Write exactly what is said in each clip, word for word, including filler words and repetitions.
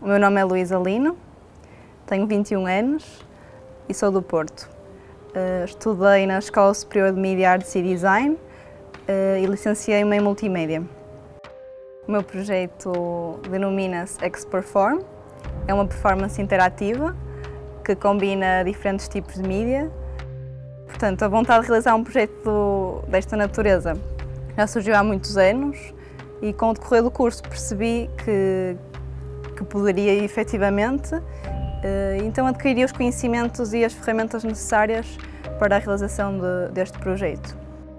O meu nome é Luísa Lino, tenho vinte e um anos e sou do Porto. Uh, estudei na Escola Superior de Mídia, Artes e Design uh, e licenciei-me em Multimédia. O meu projeto denomina-se X-Perform. É uma performance interativa que combina diferentes tipos de mídia. Portanto, a vontade de realizar um projeto desta natureza já surgiu há muitos anos e com o decorrer do curso percebi que, que poderia efetivamente, então adquiri os conhecimentos e as ferramentas necessárias para a realização de, deste projeto.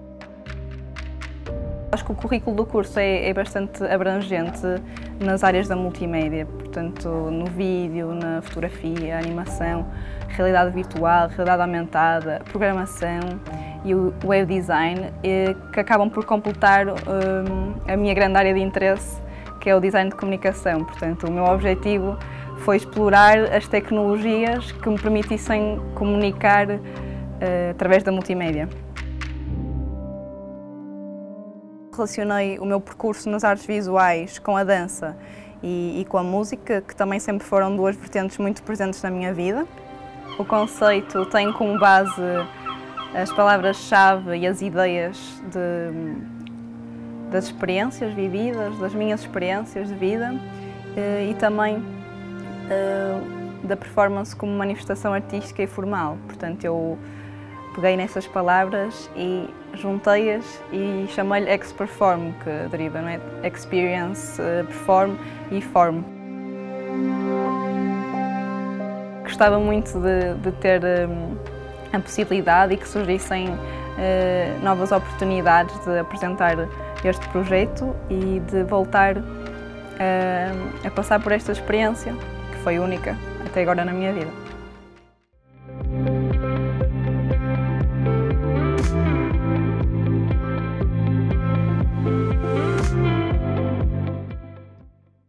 Acho que o currículo do curso é, é bastante abrangente nas áreas da multimédia, portanto no vídeo, na fotografia, animação, realidade virtual, realidade aumentada, programação e o web design, que acabam por completar um, a minha grande área de interesse, que é o design de comunicação. Portanto, o meu objetivo foi explorar as tecnologias que me permitissem comunicar uh, através da multimédia. Relacionei o meu percurso nas artes visuais com a dança e, e com a música, que também sempre foram duas vertentes muito presentes na minha vida. O conceito tem como base as palavras-chave e as ideias de, das experiências vividas, das minhas experiências de vida e também da performance como manifestação artística e formal. Portanto, eu peguei nessas palavras e juntei-as e chamei-lhe X-Perform, que deriva, não é? Experience, Perform e Form. Gostava muito de, de ter um, a possibilidade e que surgissem uh, novas oportunidades de apresentar este projeto e de voltar uh, a passar por esta experiência, que foi única até agora na minha vida.